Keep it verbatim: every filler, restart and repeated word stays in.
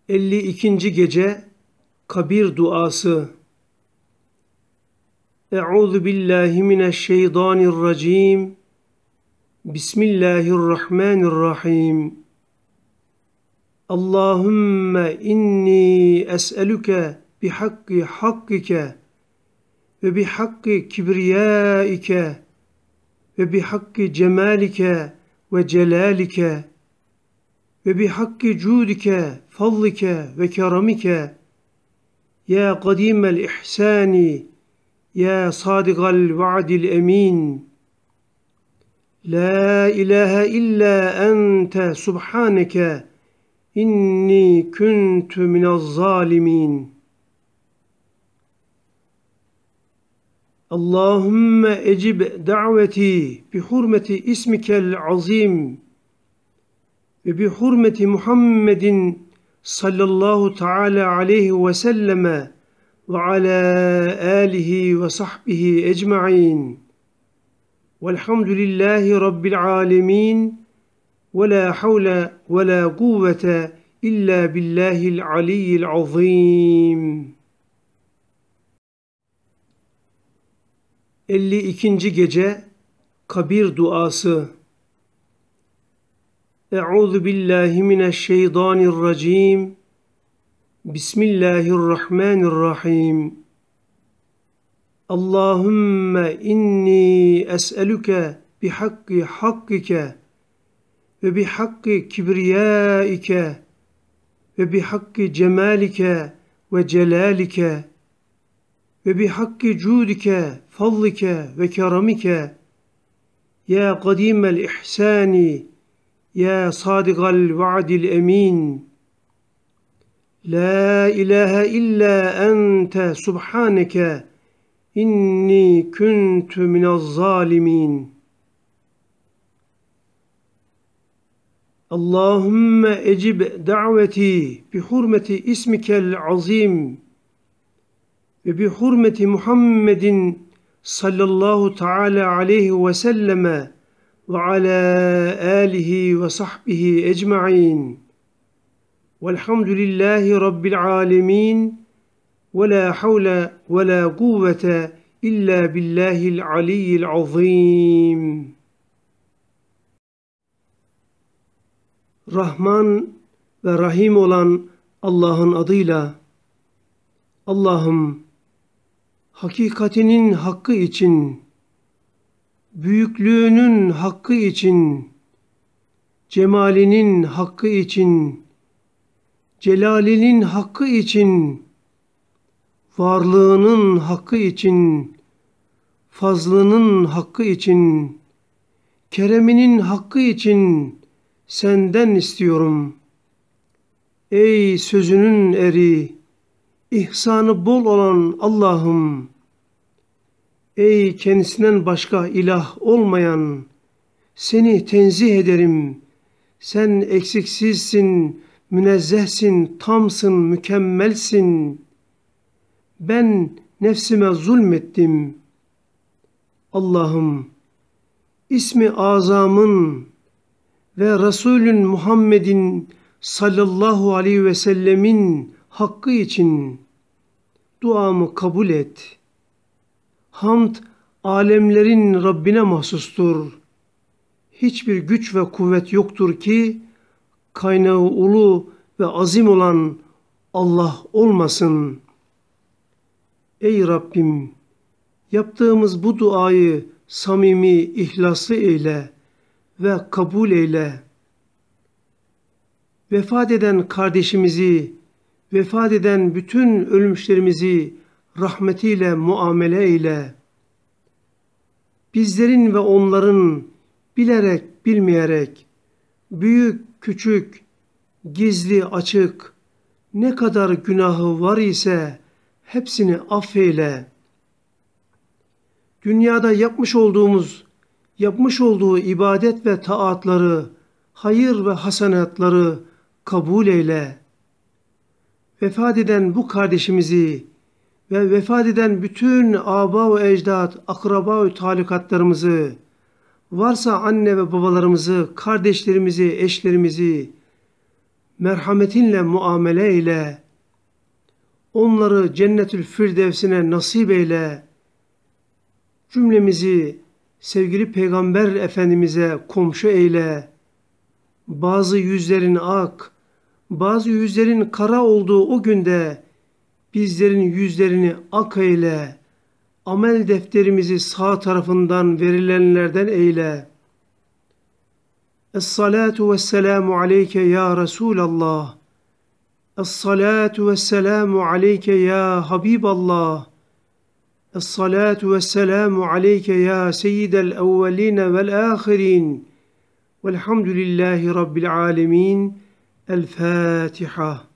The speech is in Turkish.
elli ikinci gece kabir duası. Euzu billahi mineşşeytanirracim. Bismillahirrahmanirrahim. Allahümme inni es'eluke bihakki hakkike ve bihakki kibriyaike ve bihakki cemalike ve celalike ve bihakki cudike, fadlike ve keramike ya kadimel ihsani ya sadigal vaadil emin. La ilahe illa ente subhaneke inni kuntu minez zalimin. Allahümme ecib da'veti bi hurmeti ismikel azim ve bi hurmeti Muhammedin sallallahu teala aleyhi ve selleme ve ala alihi ve sahbihi ecma'in. Velhamdülillahi Rabbil alemin. Ve la havle ve la kuvvete illa billahil aliyyil azim. elli ikinci gece kabir duası. Euzu billahi mineşşeytanirracim. Bismillahirrahmanirrahim. Allahümme inni es'eluke bihakki hakkike ve bihakki kibriyaike ve bihakki cemalike ve celalike ve bihakki cudike, fadlike ve keramike ya kadimel ihsani ya sadigal vaadil emin. La ilahe illa ente subhaneke inni kuntu minez zalimin. Allahümme ecib da'veti bi hurmeti ismikel azim ve bi hurmeti Muhammedin sallallahu teala aleyhi ve selleme ve ala alihi ve sahbihi ecma'in. Velhamdülillahi Rabbil alemin. Ve la havle ve la kuvvete illa billahil aliyyil azim. Rahman ve Rahim olan Allah'ın adıyla. Allah'ım, hakikatinin hakkı için, büyüklüğünün hakkı için, cemalinin hakkı için, celalinin hakkı için, varlığının hakkı için, fazlının hakkı için, kereminin hakkı için senden istiyorum. Ey sözünün eri, ihsanı bol olan Allah'ım, ey kendisinden başka ilah olmayan, seni tenzih ederim. Sen eksiksizsin, münezzehsin, tamsın, mükemmelsin. Ben nefsime zulmettim. Allah'ım, ismi azamın ve Resulün Muhammed'in sallallahu aleyhi ve sellemin hakkı için duamı kabul et. Hamd alemlerin Rabbine mahsustur. Hiçbir güç ve kuvvet yoktur ki kaynağı ulu ve azim olan Allah olmasın. Ey Rabbim, yaptığımız bu duayı samimi, ihlaslı eyle ve kabul eyle. Vefat eden kardeşimizi, vefat eden bütün ölmüşlerimizi rahmetiyle muamele eyle. Bizlerin ve onların bilerek, bilmeyerek, büyük, küçük, gizli, açık, ne kadar günahı var ise hepsini affeyle. Dünyada yapmış olduğumuz, yapmış olduğu ibadet ve taatları, hayır ve hasenatları kabul eyle. Vefat eden bu kardeşimizi ve vefat eden bütün âbâ ve ecdad, akraba ve talikatlarımızı, varsa anne ve babalarımızı, kardeşlerimizi, eşlerimizi, merhametinle muamele eyle. Onları cennetül firdevsine nasip eyle. Cümlemizi sevgili Peygamber Efendimiz'e komşu eyle. Bazı yüzlerin ak, bazı yüzlerin kara olduğu o günde bizlerin yüzlerini ak eyle. Amel defterimizi sağ tarafından verilenlerden eyle. Es-salatu vesselamu aleyke ya Resulallah. Es-salatu vesselamu aleyke ya Habiballah. Es-salatu vesselamu aleyke ya seyyidel evveline vel ahirin. Velhamdülillahi Rabbil alemin. El Fatiha.